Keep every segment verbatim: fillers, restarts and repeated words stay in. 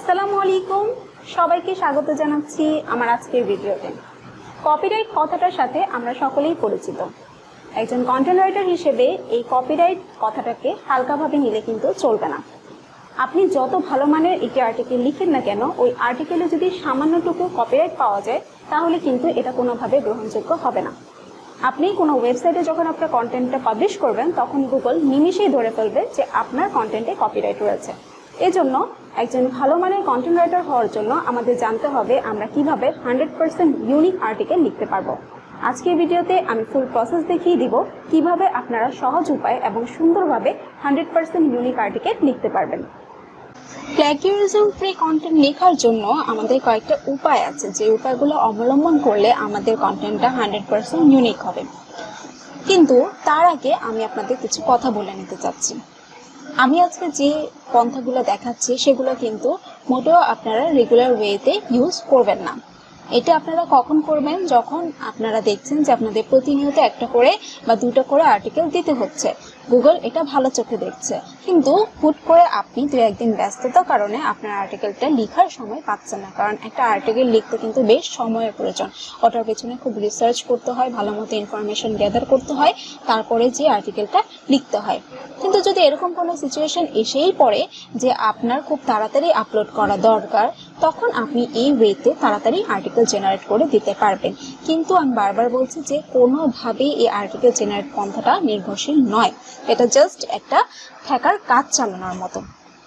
আসসালামু আলাইকুম, সবাইকে স্বাগত জানাচ্ছি আমার আজকের ভিডিওতে। কপিরাইট কথাটার সাথে আমরা সকলেই পরিচিত। একজন কন্টেন্ট রাইটার হিসেবে এই কপিরাইট কথাটাকে হালকাভাবে নিলে কিন্তু চলবে না। আপনি যত ভালো মানের একটি আর্টিকেল লিখেন না কেন, ওই আর্টিকেলে যদি সামান্যটুকু কপিরাইট পাওয়া যায় তাহলে কিন্তু এটা কোনোভাবে গ্রহণযোগ্য হবে না। আপনি কোনো ওয়েবসাইটে যখন আপনার কন্টেন্টটা পাবলিশ করবেন তখন গুগল নিমিষেই ধরে ফেলবে যে আপনার কন্টেন্টে কপিরাইট রয়েছে। এজন্য একজন ভালো মানের কন্টেন্ট রাইটার হওয়ার জন্য আমাদের জানতে হবে আমরা কিভাবে হান্ড্রেড পার্সেন্ট ইউনিক আর্টিকেল লিখতে পারবো। আজকের ভিডিওতে আমি ফুল প্রসেস দেখিয়ে দিব কিভাবে আপনারা সহজ উপায় এবং সুন্দরভাবে হান্ড্রেড পার্সেন্ট ইউনিক আর্টিকেল লিখতে পারবেন। প্ল্যাগিয়ারিজম ফ্রি কন্টেন্ট লেখার জন্য আমাদের কয়েকটা উপায় আছে, যে উপায়গুলো অবলম্বন করলে আমাদের কন্টেন্টটা হান্ড্রেড পার্সেন্ট ইউনিক হবে। কিন্তু তার আগে আমি আপনাদের কিছু কথা বলে নিতে চাচ্ছি। আমি আজকে যে পন্থাগুলো দেখাচ্ছি সেগুলো কিন্তু মোটেও আপনারা রেগুলার ওয়েতে ইউজ করবেন না। এটা আপনারা কখন করবেন? যখন আপনারা দেখছেন যে আপনাদের প্রতিনিয়ত একটা করে বা দুটো করে আর্টিকেল দিতে হচ্ছে, গুগল এটা ভালো চোখে দেখছে। কিন্তু হুট করে আপনি দু একদিন ব্যস্ততার কারণে আপনার আর্টিকেলটা লেখার সময় পাচ্ছেন না, কারণ একটা আর্টিকেল লিখতে কিন্তু বেশ সময়ের প্রয়োজন। ওটার পেছনে খুব রিসার্চ করতে হয়, ভালো মতো ইনফরমেশন গ্যাদার করতে হয়, তারপরে যে আর্টিকেলটা লিখতে হয়। কিন্তু যদি এরকম কোনো সিচুয়েশন এসেই পড়ে যে আপনার খুব তাড়াতাড়ি আপলোড করা দরকার, তখন আপনি এই ওয়েতে তাড়াতাড়ি আর্টিকেল জেনারেট করে দিতে পারবেন। কিন্তু আমি বারবার বলছি যে কোনোভাবেই এই আর্টিকেল জেনারেট পন্থাটা নির্ভরশীল নয়, এটা জাস্ট একটা ঠেকার কাজ চালানোর মতো।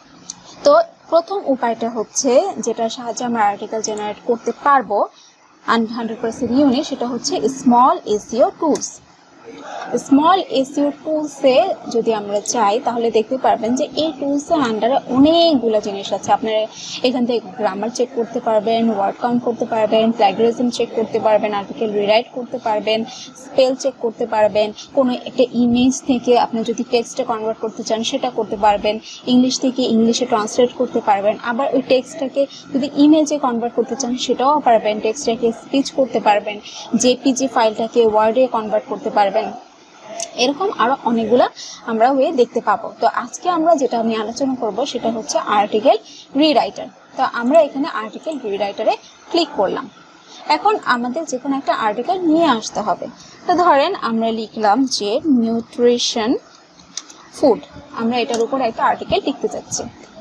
তো প্রথম উপায়টা হচ্ছে যেটার সাহায্যে আমরা আর্টিকেল জেনারেট করতে পারবো হান্ড্রেড পার্সেন্ট ইউনিক, সেটা হচ্ছে small SEO tools. Small SEO টুলসে যদি আমরা চাই তাহলে দেখতে পারবেন যে এই টুলসের আন্ডারে অনেকগুলো জিনিস আছে। আপনারা এখান থেকে গ্রামার চেক করতে পারবেন, ওয়ার্ড কাউন্ট করতে পারবেন, প্ল্যাগরিজম চেক করতে পারবেন, আর্টিকেল রিরাইট করতে পারবেন, স্পেল চেক করতে পারবেন, কোনো একটা ইমেজ থেকে আপনি যদি টেক্সটে কনভার্ট করতে চান সেটা করতে পারবেন, ইংলিশ থেকে ইংলিশে ট্রান্সলেট করতে পারবেন, আবার ওই টেক্সটটাকে যদি ইমেজে কনভার্ট করতে চান সেটাও পারবেন, টেক্সটটাকে স্পিচ করতে পারবেন, জেপিজি ফাইলটাকে ওয়ার্ডে কনভার্ট করতে পারবেন। এরকম আরো অনেকগুলো আমরা ওয়ে দেখতে পাবো। তো আজকে আমরা যেটা আমি আলোচনা করব সেটা হচ্ছে আর্টিকেল রিরাইটার। তো আমরা এখানে আর্টিকেল রিরাইটারে ক্লিক করলাম। এখন আমাদের যে কোনো একটা আর্টিকেল নিয়ে আসতে হবে। তো ধরেন আমরা লিখলাম যে নিউট্রিশন ফুড, আমরা এটার উপর একটা আর্টিকেল লিখতে চাচ্ছি।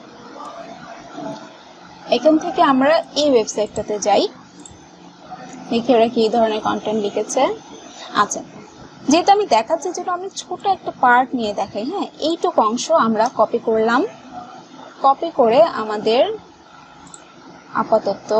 এখান থেকে আমরা এই ওয়েবসাইটটাতে যাই, দেখি ওরা কি ধরনের কন্টেন্ট লিখেছে। আচ্ছা, যেহেতু আমি দেখাচ্ছি যেটা আমি ছোট একটা পার্ট নিয়ে দেখাই, হ্যাঁ, এইটুকু অংশ আমরা কপি করলাম। কপি করে আমাদের আপাতত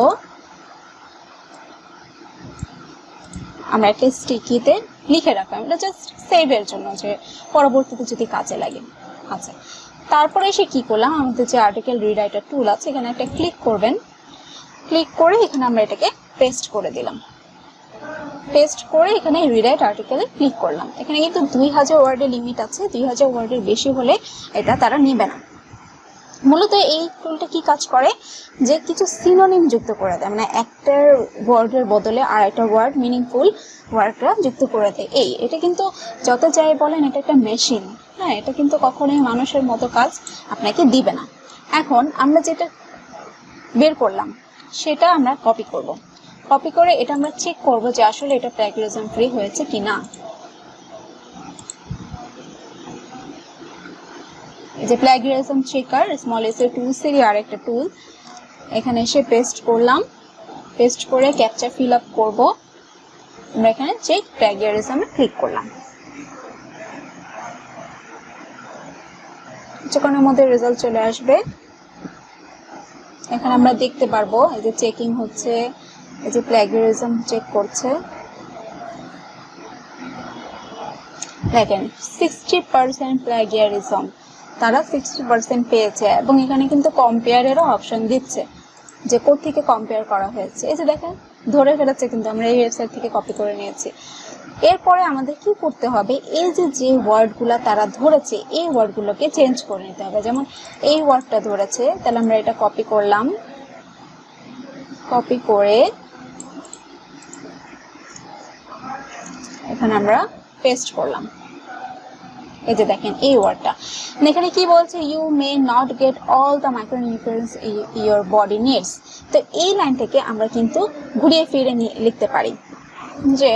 আমরা একটা স্টিকিতে লিখে রাখলাম, এটা জাস্ট সেভের জন্য, যে পরবর্তীতে যদি কাজে লাগে। আচ্ছা, তারপরে এসে কি করলাম, আমাদের যে আর্টিকেল রিরাইটার টুল আছে এখানে একটা ক্লিক করবেন। ক্লিক করে এখানে আমরা এটাকে পেস্ট করে দিলাম। পেস্ট করে এখানে রিরাইট আর্টিকেলে ক্লিক করলাম। এখানে কিন্তু দুই হাজার ওয়ার্ডের লিমিট আছে, দুই হাজার ওয়ার্ডের বেশি হলে এটা তারা নেবে না। মূলত এই টুলটা কি কাজ করে, যে কিছু সিনোনিম যুক্ত করে দেয়, মানে একটার ওয়ার্ডের বদলে আর একটা ওয়ার্ড মিনিংফুল ওয়ার্ডটা যুক্ত করে দেয়। এই এটা কিন্তু যত যাই বলেন এটা একটা মেশিন, হ্যাঁ, এটা কিন্তু কখনোই মানুষের মতো কাজ আপনাকে দিবে না। এখন আমরা যেটা বের করলাম সেটা আমরা কপি করব। কপি করে এটা আমরা চেক করব যে আসলে এটা প্ল্যাগরিজম ফ্রি হয়েছে কিনা। এই যে plagiarism checker small SEO tools এর আরেকটা টুল, এখানে এসে পেস্ট করলাম। পেস্ট করে ক্যাপচা ফিল আপ করব। আমরা এখানে চেক প্ল্যাগরিজমে ক্লিক করলাম। কিছুক্ষণের মধ্যে রেজাল্ট চলে আসবে। এখানে আমরা দেখতে পারবো এই যে চেকিং হচ্ছে, এই যে প্ল্যাগরিজম চেক করছে। দেখেন সিক্সটি পার্সেন্ট প্ল্যাগিয়ারিজম, তারা সিক্সটি পার্সেন্ট পেয়েছে। এবং এখানে কিন্তু কম্পেয়ারেরও অপশন দিচ্ছে যে কোথা থেকে কম্পেয়ার করা হয়েছে। এই যে দেখেন ধরে ফেলেছে, কিন্তু আমরা এই ওয়েবসাইট থেকে কপি করে নিয়েছি। এরপরে আমাদের কি করতে হবে, এই যে যে ওয়ার্ডগুলা তারা ধরেছে এই ওয়ার্ডগুলোকে চেঞ্জ করে নিতে হবে। যেমন এই ওয়ার্ডটা ধরেছে, তাহলে আমরা এটা কপি করলাম। কপি করে এখানে আমরা পেস্ট করলাম। এই যে দেখেন এই ওয়ার্ডটা এখানে কি বলছে, you may not get all the micronutrients your body needs. তো এই লাইনটাকে আমরা কিন্তু ঘুরিয়ে ফিরে লিখতে পারি যে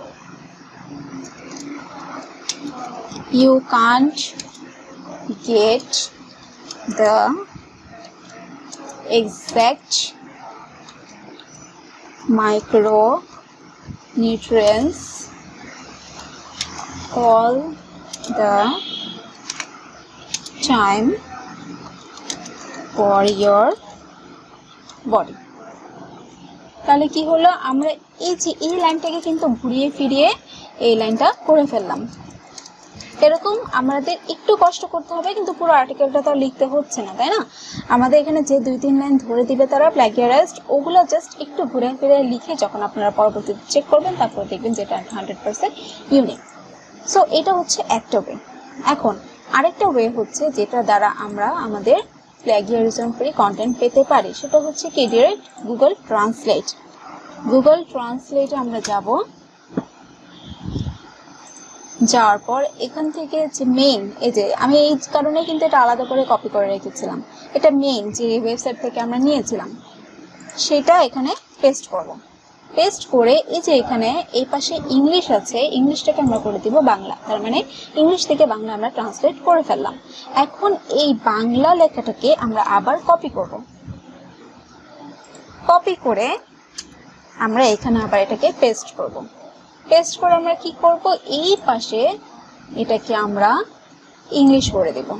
you can't get the exact micronutrients all the time for your body। তাহলে কি হলো, আমরা এই যে এই লাইনটাকে কিন্তু ঘুরিয়ে ফিরিয়ে এই লাইনটা করে ফেললাম। এরকম আমাদের একটু কষ্ট করতে হবে, কিন্তু পুরো আর্টিকেলটা তো লিখতে হচ্ছে না, তাই না? আমাদের এখানে যে দুই তিন লাইন ধরে দিবে তারা প্লাগিয়ারাইজড, ওগুলো জাস্ট একটু ঘুরে ফিরে লিখে যখন আপনারা পরবর্তীতে চেক করবেন তারপর দেখবেন যেটা হান্ড্রেড পার্সেন্ট ইউনিক। সো এটা হচ্ছে একটা ওয়ে। এখন আরেকটা ওয়ে হচ্ছে যেটা দ্বারা আমরা আমাদের প্লাগিয়ারিজম ফ্রি কন্টেন্ট পেতে পারি, সেটা হচ্ছে কি ডিরেক্ট গুগল ট্রান্সলেট। গুগল ট্রান্সলেটে আমরা যাব, যাওয়ার পর এখান থেকে যে মেইন, এই যে আমি এই কারণে কিন্তু এটা আলাদা করে কপি করে রেখেছিলাম, এটা মেইন যে ওয়েবসাইট থেকে আমরা নিয়েছিলাম সেটা এখানে পেস্ট করব। পেস্ট করে এই যে এখানে এই পাশে ইংলিশ আছে, ইংলিশটাকে আমরা করে দিব বাংলা, তার মানে ইংলিশ থেকে বাংলা আমরা ট্রান্সলেট করে ফেললাম। এখন এই বাংলা লেখাটাকে আমরা আবার কপি করব। কপি করে আমরা এখানে আবার এটাকে পেস্ট করব। পেস্ট করে আমরা কি করব, এই পাশে এটাকে আমরা ইংলিশ করে দেব,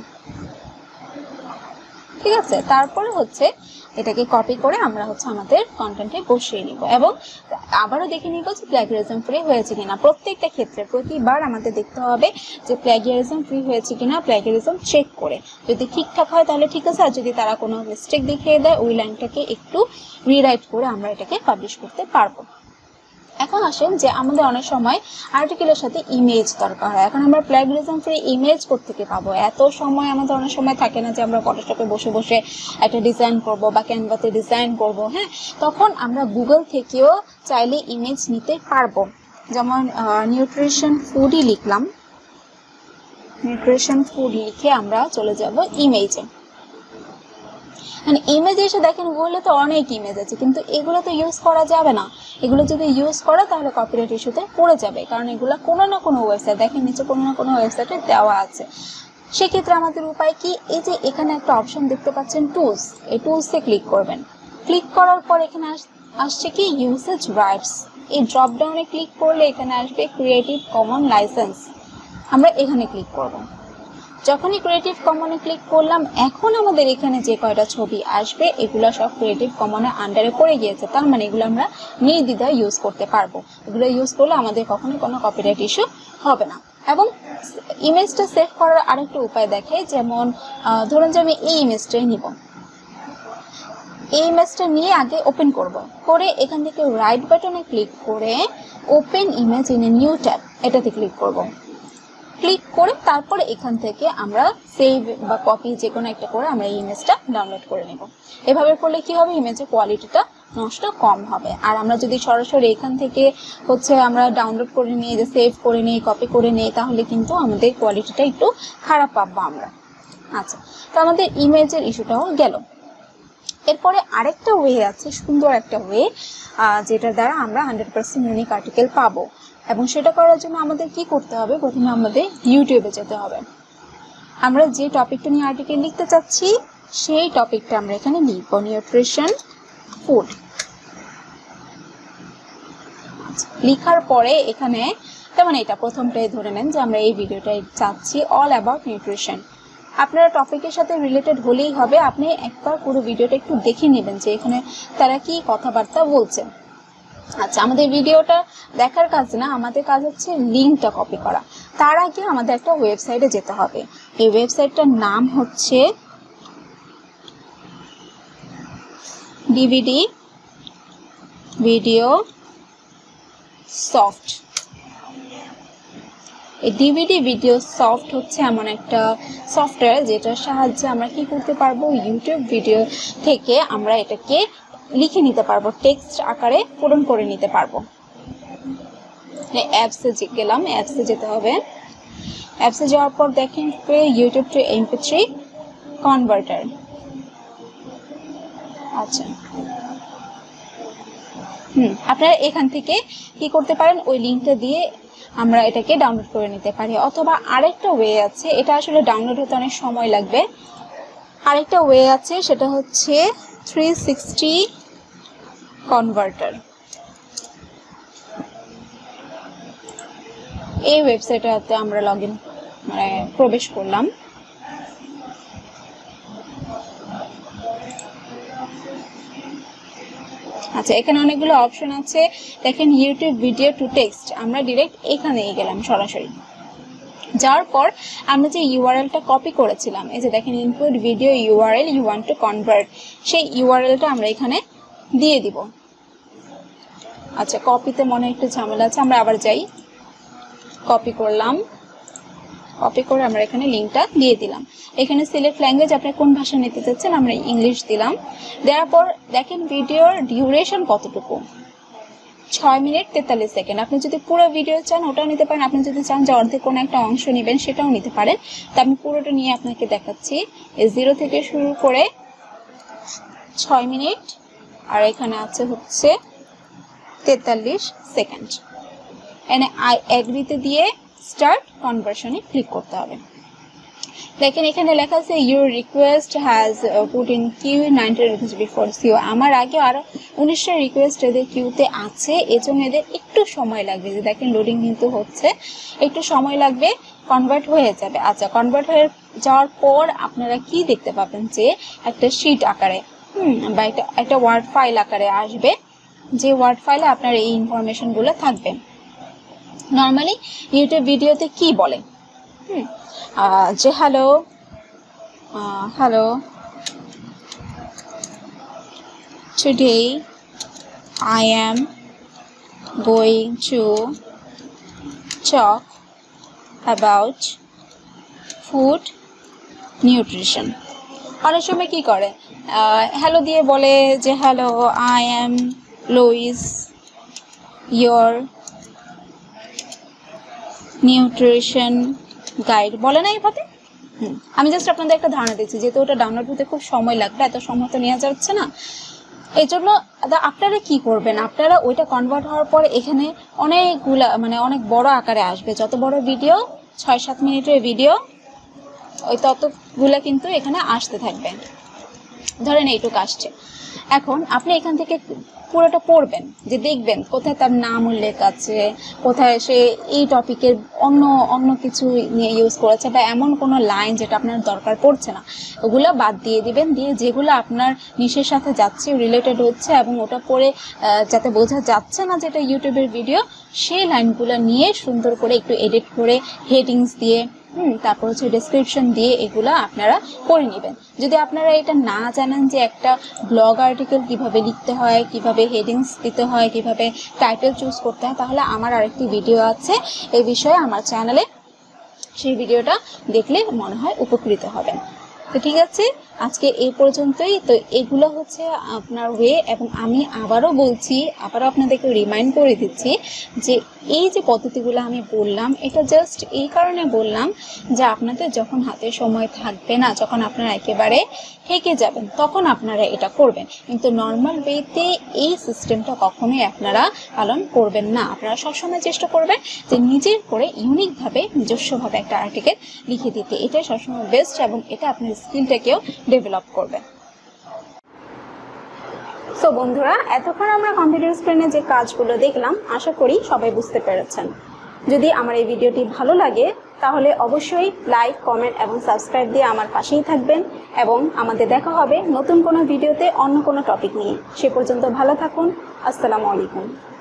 ঠিক আছে? তারপরে হচ্ছে এটাকে কপি করে আমরা হচ্ছে আমাদের কন্টেন্টে বসিয়ে নিব এবং আবারও দেখে নিব যে প্লাগিয়ারিজম ফ্রি হয়েছে কিনা। প্রত্যেকটা ক্ষেত্রে প্রতিবার আমাদের দেখতে হবে যে প্লাগিয়ারিজম ফ্রি হয়েছে কিনা, প্লাগিয়ারিজম চেক করে যদি ঠিকঠাক হয় তাহলে ঠিক আছে, আর যদি তারা কোনো মিস্টেক দেখিয়ে দেয় ওই লাইনটাকে একটু রিরাইট করে আমরা এটাকে পাবলিশ করতে পারবো। এখন আসেন যে আমাদের অনেক সময় আর্টিকেলের সাথে ইমেজ দরকার হয়। এখন আমরা প্লাগিয়ারিজম ফ্রি ইমেজ কোত্থেকে পাবো? এত সময় আমাদের অনেক সময় থাকে না যে আমরা ফটোশপে বসে বসে একটা ডিজাইন করব বা ক্যানভাতে ডিজাইন করব। হ্যাঁ, তখন আমরা গুগল থেকেও চাইলে ইমেজ নিতে পারবো। যেমন নিউট্রিশন ফুডই লিখলাম, নিউট্রিশন ফুড লিখে আমরা চলে যাব ইমেজে। ইমেজে এসে দেখেন গুগলে তো অনেক ইমেজ আছে, কিন্তু এগুলো তো ইউজ করা যাবে না। এগুলো যদি ইউজ করে তাহলে কপিরাইট ইস্যুতে পড়ে যাবে, কারণ এগুলো কোনো না কোনো ওয়েবসাইট, দেখেন নিচে কোনো না কোনো ওয়েবসাইটে দেওয়া আছে। সেক্ষেত্রে আমাদের উপায় কি, এই যে এখানে একটা অপশন দেখতে পাচ্ছেন টুলস, এই টুলসে ক্লিক করবেন। ক্লিক করার পর এখানে আসছে কি ইউসেজ রাইটস, এই ড্রপ ডাউনে ক্লিক করলে এখানে আসবে ক্রিয়েটিভ কমন লাইসেন্স। আমরা এখানে ক্লিক করব। যখনই ক্রিয়েটিভ কমনে ক্লিক করলাম, এখন আমাদের এখানে যে কয়টা ছবি আসবে এগুলো সব ক্রিয়েটিভ কমনের আন্ডারে পড়ে গিয়েছে, তার মানে এগুলো আমরা নির্দ্বিধায় ইউজ করতে পারবো। এগুলো ইউজ করলে আমাদের কখনো কোনো কপিরাইট ইস্যু হবে না। এবং ইমেজটা সেভ করার আরেকটা উপায় দেখে, যেমন ধরুন যে আমি এই ইমেজটাই নিব, এই ইমেজটা নিয়ে আগে ওপেন করব, করে এখান থেকে রাইট বাটনে ক্লিক করে open image in a new tab এটাতে ক্লিক করব। ক্লিক করে তারপরে এখান থেকে আমরা সেভ বা কপি যে কোনো একটা করে আমরা এই ইমেজটা ডাউনলোড করে নেব। এভাবে করলে কি হবে, ইমেজের কোয়ালিটিটা নষ্ট কম হবে। আর আমরা যদি সরাসরি এখান থেকে হচ্ছে আমরা ডাউনলোড করে নিয়ে যে সেভ করে নিই, কপি করে নিই, তাহলে কিন্তু আমাদের কোয়ালিটিটা একটু খারাপ পাবো আমরা। আচ্ছা, তো আমাদের ইমেজের ইস্যুটাও গেল। এরপরে আরেকটা ওয়ে আছে, সুন্দর একটা ওয়ে, যেটার দ্বারা আমরা হান্ড্রেড পার্সেন্ট ইউনিক আর্টিকেল পাবো। এবং সেটা করার জন্য আমাদের কি করতে হবে, প্রথমে আমাদের ইউটিউবে যেতে হবে। আমরা যে টপিকটা নিয়ে আর্টিকেল লিখতে চাচ্ছি সেই টপিকটা আমরা এখানে লিখব, নিউট্রিশন ফুড। লিখার পরে এখানে যেমন এটা প্রথমটাই ধরে নেন যে আমরা এই ভিডিওটাই চাচ্ছি অল অ্যাবাউট নিউট্রিশন। আপনারা টপিকের সাথে রিলেটেড হলেই হবে, আপনি একবার পুরো ভিডিওটা একটু দেখে নেবেন যে এখানে তারা কি কথাবার্তা বলছে। আচ্ছা, আমাদের ভিডিওটা দেখার কাজ না, আমাদের কাজ হচ্ছে লিঙ্কটা কপি করা। তার আগে আমাদের একটা ওয়েবসাইটে যেতে হবে। এই ওয়েবসাইটটার নাম হচ্ছে ডিভিডি ভিডিও সফট। এই ডিভিডি ভিডিও সফট হচ্ছে এমন একটা সফটওয়্যার যেটার সাহায্যে আমরা কি করতে পারবো, ইউটিউব ভিডিও থেকে আমরা এটাকে লিখে নিতে পারবো, টেক্সট আকারে পূরণ করে নিতে পারবো। অ্যাপসে গেলাম, অ্যাপসে যেতে হবে। অ্যাপসে যাওয়ার পর দেখেন YouTube to M P three converter. আচ্ছা, হুম আপনারা এখান থেকে কি করতে পারেন, ওই লিঙ্কটা দিয়ে আমরা এটাকে ডাউনলোড করে নিতে পারি। অথবা আরেকটা ওয়ে আছে, এটা আসলে ডাউনলোড হতে অনেক সময় লাগবে। আরেকটা ওয়ে আছে, সেটা হচ্ছে থ্রি সিক্সটি কনভার্টার। এই ওয়েবসাইটটাতে আমরা লগ ইন মানে প্রবেশ করলাম। আচ্ছা, এখানে অনেকগুলো অপশন আছে দেখেন, ইউটিউব ভিডিও টু টেক্সট। আমরা ডিরেক্ট এখানেই গেলাম সরাসরি। যাওয়ার পর আমরা যে ইউআরএলটা কপি করেছিলাম, এই যে দেখেন input video URL you want to convert, সেই ইউআরএলটা আমরা এখানে দিয়ে দিব। আচ্ছা, কপিতে মনে একটু ঝামেলা আছে, আমরা আবার যাই, কপি করলাম, কপি করে আমরা এখানে লিঙ্কটা দিয়ে দিলাম। এখানে সিলেক্ট ল্যাঙ্গুয়েজ, আপনি কোন ভাষা নিতে চাচ্ছেন, আমরা ইংলিশ দিলাম। দেওয়ার পর দেখেন ভিডিওর ডিউরেশন কতটুকু, ছয় মিনিট তেতাল্লিশ সেকেন্ড। আপনি যদি পুরো ভিডিও চান ওটাও নিতে পারেন, আপনি যদি চান যে অর্ধেক কোনো একটা অংশ নেবেন সেটাও নিতে পারেন। তা আমি পুরোটা নিয়ে আপনাকে দেখাচ্ছি। জিরো থেকে শুরু করে ছয় মিনিট আর এখানে আছে হচ্ছে তেতাল্লিশ সেকেন্ড। এনে আই এগ্রিতে দিয়ে স্টার্ট কনভার্সনে ক্লিক করতে হবে। দেখেন এখানে লেখা আছে your request has put in queue ninety rupees before C O. আমার আগে আরো উনিশটা রিকোয়েস্ট এদের কিউতে আছে, এজন্য এদের একটু সময় লাগবে। যে দেখেন লোডিং কিন্তু হচ্ছে, একটু সময় লাগবে, কনভার্ট হয়ে যাবে। আচ্ছা, কনভার্ট হয়ে যাওয়ার পর আপনারা কি দেখতে পাবেন যে একটা শিট আকারে হুম বা একটা একটা ওয়ার্ড ফাইল আকারে আসবে, যে ওয়ার্ড ফাইলে আপনার এই ইনফরমেশনগুলো থাকবে। নর্মালি ইউটিউব ভিডিওতে কি বলে, হুম যে hello hello today I am going to talk about food nutrition। অনেক সময় কি করে, হ্যালো দিয়ে বলে যে hello I am Louis, your nutrition guide, বলে না এইভাবে। হুম আমি জাস্ট আপনাদের একটা ধারণা দিচ্ছি, যেহেতু ওটা ডাউনলোড হতে খুব সময় লাগবে, এত সময় তো নেওয়া যাচ্ছে না। এই জন্য আপনারা কি করবেন, আপনারা ওইটা কনভার্ট হওয়ার পর এখানে অনেকগুলা মানে অনেক বড় আকারে আসবে। যত বড় ভিডিও, ছয় সাত মিনিটের ভিডিও, ওই ততগুলা কিন্তু এখানে আসতে থাকবে। ধরেন এইটুকু আসছে। এখন আপনি এখান থেকে পুরোটা পড়বেন, যে দেখবেন কোথায় তার নাম উল্লেখ আছে, কোথায় সে এই টপিকের অন্য অন্য কিছু নিয়ে ইউজ করেছে, বা এমন কোনো লাইন যেটা আপনার দরকার পড়ছে না, ওগুলো বাদ দিয়ে দিবেন। দিয়ে যেগুলো আপনার নিশের সাথে যাচ্ছে, রিলেটেড হচ্ছে, এবং ওটা পড়ে যাতে বোঝা যাচ্ছে না যেটা ইউটিউবের ভিডিও, সেই লাইনগুলো নিয়ে সুন্দর করে একটু এডিট করে হেডিংস দিয়ে হুম তারপর হচ্ছে ডেসক্রিপশন দিয়ে এগুলা আপনারা করে নেবেন। যদি আপনারা এটা না জানেন যে একটা ব্লগ আর্টিকেল কিভাবে লিখতে হয়, কিভাবে হেডিংস দিতে হয়, কিভাবে টাইটেল চুজ করতে হয়, তাহলে আমার আরেকটি ভিডিও আছে এই বিষয়ে আমার চ্যানেলে, সেই ভিডিওটা দেখলে মনে হয় উপকৃত হবেন। তো ঠিক আছে, আজকে এই পর্যন্তই। তো এগুলো হচ্ছে আপনার ওয়ে, এবং আমি আবারও বলছি, আবারও আপনাদেরকে রিমাইন্ড করে দিচ্ছি যে এই যে পদ্ধতিগুলো আমি বললাম, এটা জাস্ট এই কারণে বললাম যে আপনাদের যখন হাতে সময় থাকবে না, যখন আপনারা একেবারে হেঁকে যাবেন, তখন আপনারা এটা করবেন। কিন্তু নর্মাল ওয়েতে এই সিস্টেমটা কখনোই আপনারা পালন করবেন না। আপনারা সবসময় চেষ্টা করবেন যে নিজের করে ইউনিকভাবে, নিজস্বভাবে একটা আর্টিকেল লিখে দিতে। এটাই সবসময় বেস্ট, এবং এটা আপনার স্কিলটাকেও ডেভেলপ করবে। সো বন্ধুরা, এতক্ষণ আমরা কম্পিউটার স্ক্রিনে যে কাজগুলো দেখলাম, আশা করি সবাই বুঝতে পেরেছেন। যদি আমার এই ভিডিওটি ভালো লাগে তাহলে অবশ্যই লাইক, কমেন্ট এবং সাবস্ক্রাইব দিয়ে আমার পাশেই থাকবেন, এবং আমাদের দেখা হবে নতুন কোনো ভিডিওতে অন্য কোনো টপিক নিয়ে। সে পর্যন্ত ভালো থাকুন। আসসালামু আলাইকুম।